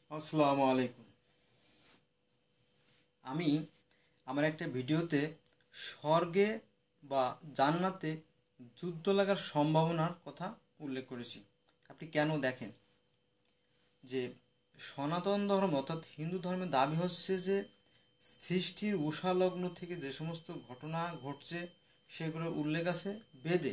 আসসালামু আলাইকুম। আমি আমার একটা ভিডিওতে স্বর্গে বা জান্নাতে যুদ্ধ লাগার সম্ভাবনার কথা উল্লেখ করেছি। আপনি কেন দেখেন যে সনাতন ধর্ম অর্থাৎ হিন্দু ধর্মের দাবি হচ্ছে যে সৃষ্টির উষালগ্ন থেকে যে সমস্ত ঘটনা ঘটছে সেগুলোর উল্লেখ আছে বেদে,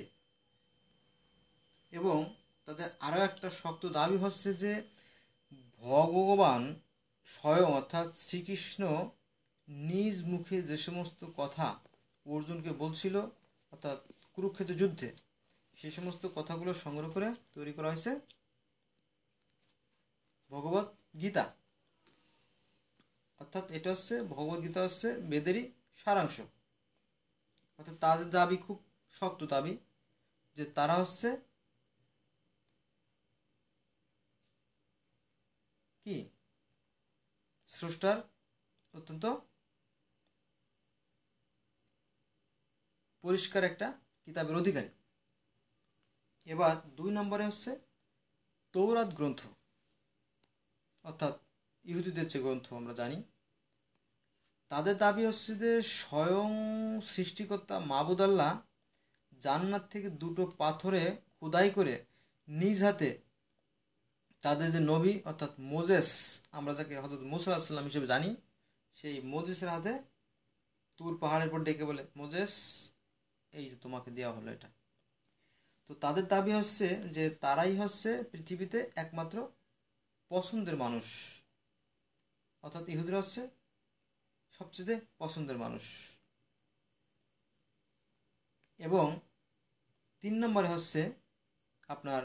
এবং তাদের আরও একটা শক্ত দাবি হচ্ছে যে ভগবান স্বয়ং অর্থাৎ শ্রীকৃষ্ণ নিজ মুখে যে সমস্ত কথা অর্জুনকে বলছিল অর্থাৎ কুরুক্ষেত্র যুদ্ধে, সে সমস্ত কথাগুলো সংগ্রহ করে তৈরি করা হয়েছে ভগবত গীতা। অর্থাৎ এটা হচ্ছে ভগবত গীতা হচ্ছে বেদেরই সারাংশ। অর্থাৎ তাদের দাবি খুব শক্ত দাবি যে তারা হচ্ছে কি স্রষ্টার অত্যন্ত পরিষ্কার একটা কিতাবের অধিকারী। এবার 2 নম্বরে হচ্ছে তৌরাত গ্রন্থ, অর্থাৎ ইহুদিদের যে গ্রন্থ আমরা জানি, তাদের দাবি হচ্ছে যে স্বয়ং সৃষ্টিকর্তা মাহবুদ আল্লাহ জান্নাত থেকে 2টো পাথরে খোদাই করে নিজ হাতে তাদের যে নবী অর্থাৎ মোজেস, আমরা যাকে হযরত মুসা আলাইহিস সালাম হিসেবে জানি, সেই মোজেসের হাতে তুর পাহাড়ের উপর ডেকে বলে, মোজেস এই যে তোমাকে দেওয়া হলো এটা। তো তাদের দাবি হচ্ছে যে তারাই হচ্ছে পৃথিবীতে একমাত্র পছন্দের মানুষ, অর্থাৎ ইহুদিরা হচ্ছে সবচেয়ে পছন্দের মানুষ। এবং 3 নম্বরে হচ্ছে আপনার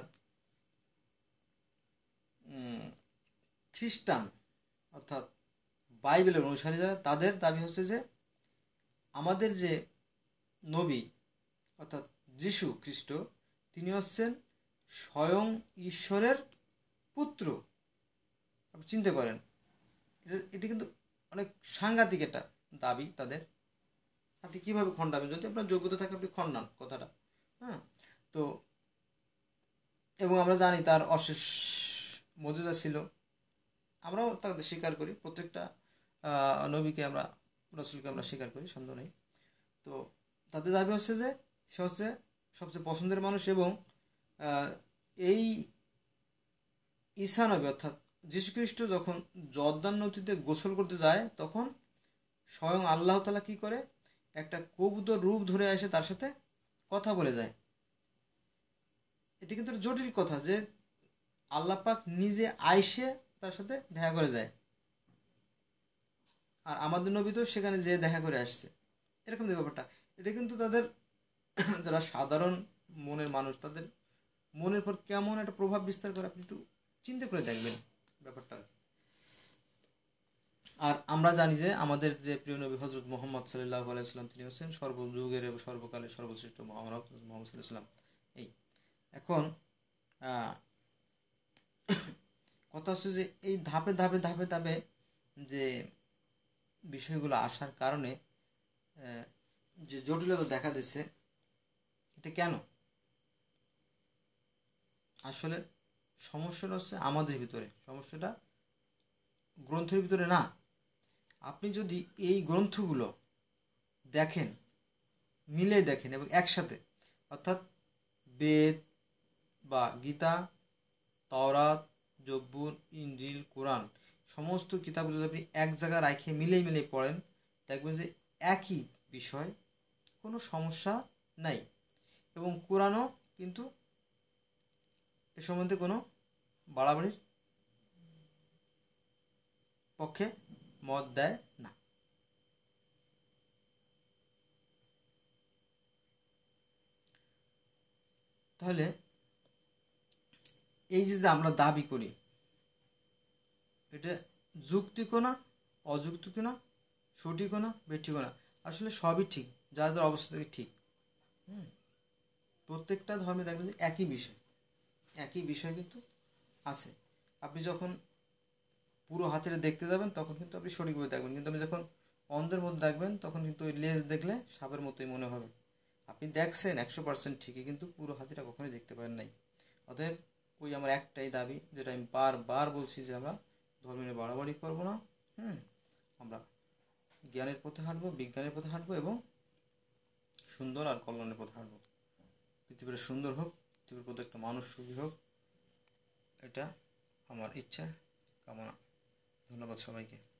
খ্রিস্টান অর্থাৎ বাইবেলের অনুসারী যারা, তাদের দাবি হচ্ছে যে আমাদের যে নবী অর্থাৎ যিশু খ্রিস্ট, তিনি হচ্ছেন স্বয়ং ঈশ্বরের পুত্র। আপনি চিন্তা করেন, এটি কিন্তু অনেক সাংঘাতিক একটা দাবি তাদের। আপনি কিভাবে খণ্ডাবেন? যদি আপনার যোগ্যতা থাকে আপনি খণ্ডান কথাটা। হ্যাঁ, তো এবং আমরা জানি তার অশেষ মর্যাদা ছিল, আমরাও তাদের স্বীকার করি, প্রত্যেকটা নবীকে আমরা, রসুলকে আমরা স্বীকার করি, সন্দেহ নেই। তো তাদের দাবি হচ্ছে যে সে হচ্ছে সবচেয়ে পছন্দের মানুষ, এবং এই ঈসা নবী অর্থাৎ যীশুখ্রিস্ট যখন জর্দান নদীতে গোসল করতে যায়, তখন স্বয়ং আল্লাহ তাআলা কি করে, একটা কবুতর রূপ ধরে এসে তার সাথে কথা বলে যায়। এটি কিন্তু একটা জটিল কথা যে আল্লাহ পাক নিজে আইসে তার সাথে দেখা করে যায়, আর আমাদের নবী তো সেখানে যেয়ে দেখা করে আসছে, এরকম যে ব্যাপারটা। এটা কিন্তু তাদের যারা সাধারণ মনের মানুষ, তাদের মনের পর কেমন একটা প্রভাব বিস্তার করে আপনি একটু চিন্তা করে দেখবেন ব্যাপারটা। আর আমরা জানি যে আমাদের যে প্রিয় নবী হযরত মুহাম্মদ সাল্লাল্লাহু আলাইহি সাল্লাম, তিনি হচ্ছেন সর্বযুগের এবং সর্বকালের সর্বশ্রেষ্ঠ মহামানব মুহাম্মদ সাল্লাল্লাহু আলাইহি সাল্লাম। এই এখন কথা হচ্ছে যে এই ধাপে ধাপে ধাপে ধাপে যে বিষয়গুলো আসার কারণে যে জটিলতা দেখা দিচ্ছে, এটা কেন? আসলে সমস্যাটা হচ্ছে আমাদের ভিতরে, সমস্যাটা গ্রন্থের ভিতরে না। আপনি যদি এই গ্রন্থগুলো দেখেন, মিলে দেখেন এবং একসাথে, অর্থাৎ বেদ বা গীতা, তাওরাত, জব্বুর, ইনজিল, কোরআন, সমস্ত কিতাবগুলো যদি আপনি এক জায়গায় রাখে মিলেই মিলেই পড়েন, দেখবেন যে একই বিষয়, কোনো সমস্যা নাই। এবং কোরআনও কিন্তু এ সম্বন্ধে কোনো বাড়াবাড়ির পক্ষে মত দেয় না। তাহলে এই যে যে আমরা দাবি করি, এটা যুক্তিকও না, অযৌক্তিকও না, সঠিকও না, বেঠিকও না, আসলে সবই ঠিক, যাদের অবস্থা থেকে ঠিক। হুম, প্রত্যেকটা ধর্মে দেখবেন যে একই বিষয় কিন্তু আছে। আপনি যখন পুরো হাতিটা দেখতে যাবেন তখন কিন্তু আপনি সঠিকভাবে দেখবেন, কিন্তু আপনি যখন অন্ধের মধ্যে দেখবেন তখন কিন্তু ওই লেজ দেখলে সাপের মতোই মনে হবে। আপনি দেখছেন 100% ঠিকই, কিন্তু পুরো হাতিটা কখনোই দেখতে পারেন নাই। অতএব ওই আমার একটাই দাবি, যেটা আমি বারবার বলছি, যে আমরা ধর্ম নিয়ে বাড়াবাড়ি করবো না। আমরা জ্ঞানের পথে হাঁটবো, বিজ্ঞানের পথে হাঁটবো এবং সুন্দর আর কল্যাণের পথে হাঁটবো। পৃথিবীটা সুন্দর হোক, পৃথিবীর প্রত্যেকটা মানুষ সুখী হোক, এটা আমার ইচ্ছা, কামনা। ধন্যবাদ সবাইকে।